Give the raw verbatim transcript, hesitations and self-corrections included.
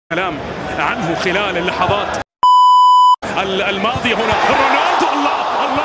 كلام عنه خلال اللحظات الماضية. هنا رونالدو، الله